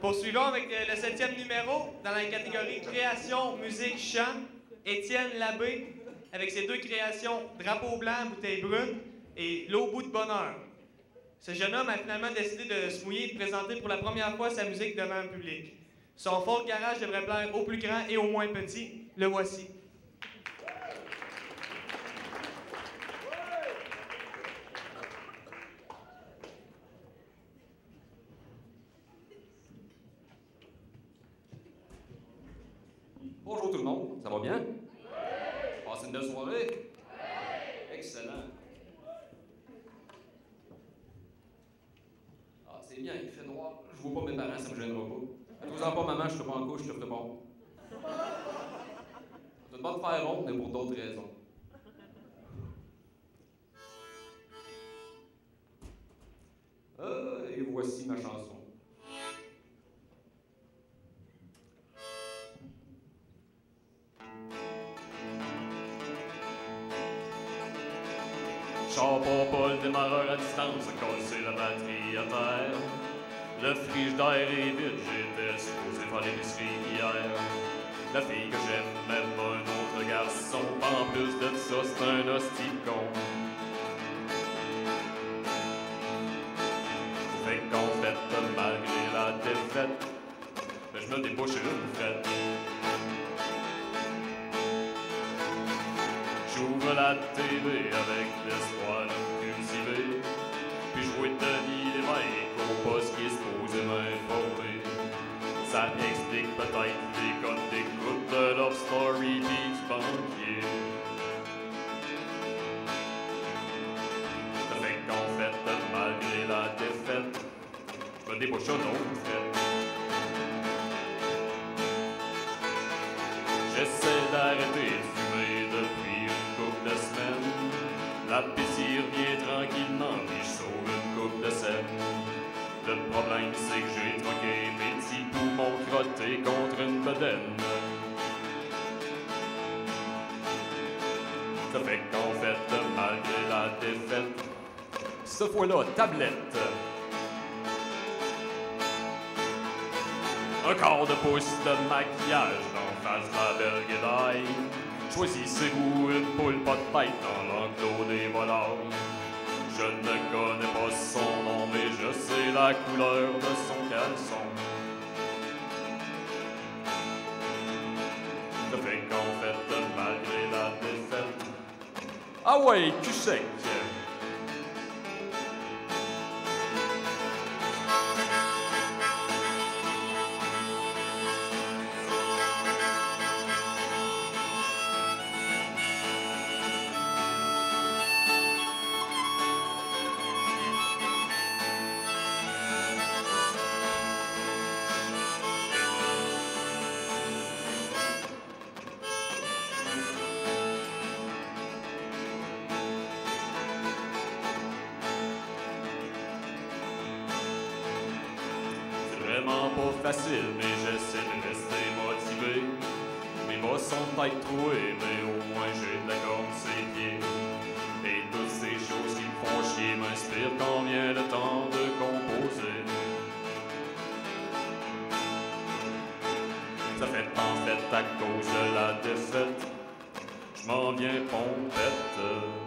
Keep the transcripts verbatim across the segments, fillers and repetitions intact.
Poursuivons avec le septième numéro dans la catégorie création, musique, chant. Étienne Labbé avec ses deux créations Drapeau blanc, bouteille brune et L'eau bout de bonheur. Ce jeune homme a finalement décidé de se mouiller et de présenter pour la première fois sa musique devant un public. Son folk garage devrait plaire au plus grand et au moins petit. Le voici. Bonjour tout le monde, ça va bien? Passez une belle soirée? Excellent. Ah, c'est bien, il fait noir. Je vois pas mes parents, ça me gênera pas. Faites-vous-en pas, maman, je te pas en couche, je te ferai bon. C'est une bonne faire ronde, mais pour d'autres raisons. Euh, et voici ma chanson. Char pour pas le démarreur à distance, a cassé la batterie à terre. Le frigidaire est vide, j'étais supposé faire l'épicerie hier. La fille que j'aime, même un autre garçon, en plus de ça, c'est un hostie de con. Fait qu'en fait, malgré la défaite, ben, je me débouche une frette. J'ouvre la T V avec l'espoir de me cultiver, puis je vois Denis Lévesque au poste qui est supposé m'informer. Ça explique peut-être les codes d'écoute de Love Story pis du banquier. Ça fait qu'en fait, malgré la défaite, je me débouche un autre fait. J'essaie d'arrêter de fumer depuis une couple de semaines. La pitié revient tranquillement, puis je sauve une couple de scènes. Le problème, c'est que j'ai troqué mes petits poumons crottés contre une bedaine. Ça fait qu'en fait, malgré la défaite, cette fois-là, tablette. Un quart de pouce de maquillage d'en face de la belle guédaille. Choisissez-vous une poule pas de tête dans l'enclos des volailles. Je ne connais pas son nom, mais je sais la couleur de son caleçon. Ça fait qu'en fait, malgré la défaite, ah ouais, cul sec. Vraiment pas facile, mais j'essaie de rester motivé. Mes bas sont peut-être troués, mais au moins j'ai de la corne ses pieds. Et toutes ces choses qui me font chier m'inspirent quand vient le temps de composer. Ça fait en fait à cause de la défaite, je m'en viens pompette.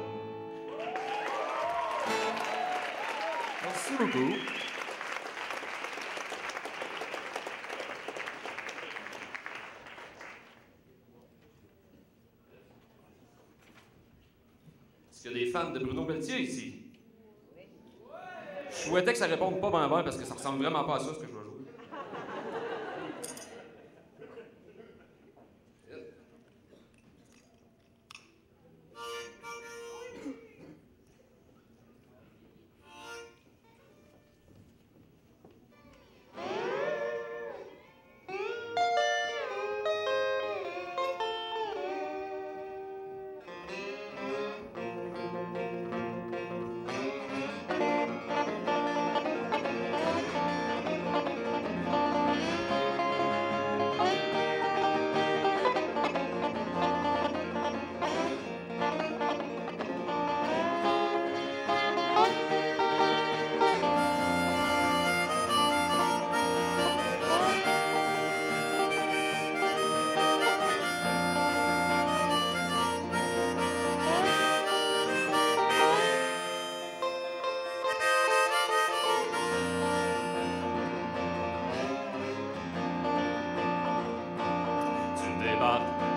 Merci beaucoup. Est-ce qu'il y a des fans de Bruno Pelletier ici? Oui. Je souhaitais que ça réponde pas ben ben parce que ça ressemble vraiment pas à ça ce que je vais jouer.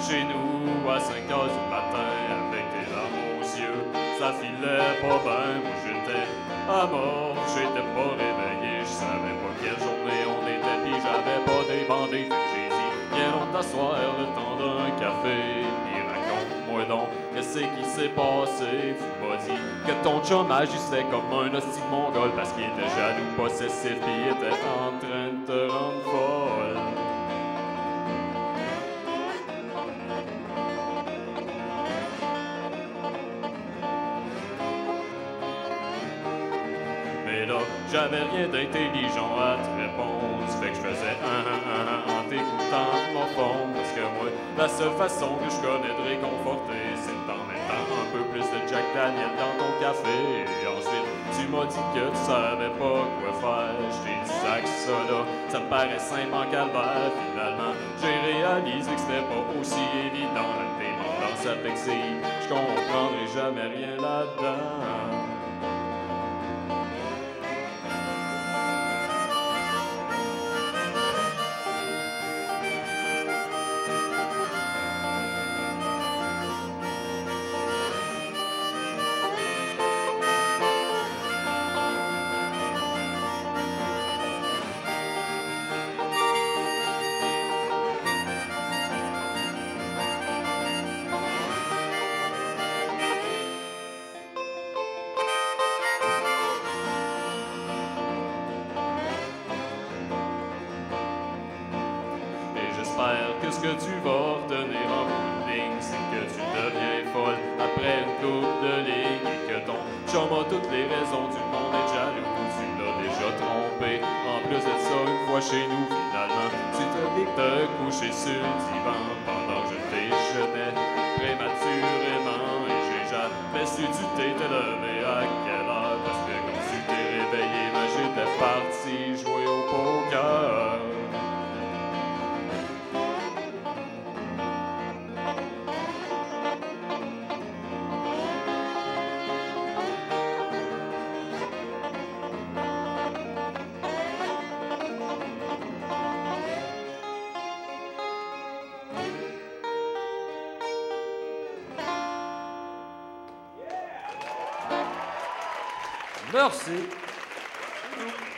chez nous à cinq heures du matin avec tes larmes aux yeux. Ça filait pas bien, moi j'étais à mort, j'étais pas réveillé, je savais pas quelle journée on était, pis j'avais pas débandé, fait que j'ai dit viens donc t'asseoir le temps d'un café, pis raconte-moi donc qu'est-ce qui s'est passé. Tu m'as dit que ton chum agissait comme un hostie de mongol parce qu'il était jaloux, possessif, pis il était en train de te rendre folle. Mais là, j'avais rien d'intelligent à te répondre. Fait que je faisais un un un un en t'écoutant mon fond. Parce que moi, la seule façon que je connais de réconforter, c'est d'en mettre un peu plus de Jack Daniel dans ton café. Et ensuite, tu m'as dit que tu savais pas quoi faire. Je t'ai dit ça que ça là, ça me paraît simple en calvaire. Finalement, j'ai réalisé que c'était pas aussi évident. La dépendance affective, je comprendrai jamais rien là-dedans. J'espère que ce que tu vas retenir en bout de ligne, c'est que tu deviens folle après une coupe de ligne et que ton chum a toutes les raisons du monde est jaloux. Tu l'as déjà trompé. En plus de ça, une fois chez nous, finalement, tu te dis que te coucher sur le divan pendant que je déjeunais prématurément et j'ai jamais su tu t'étais levé à quelle heure parce que quand tu t'es réveillé, ben j'étais parti jouer au poker. Merci.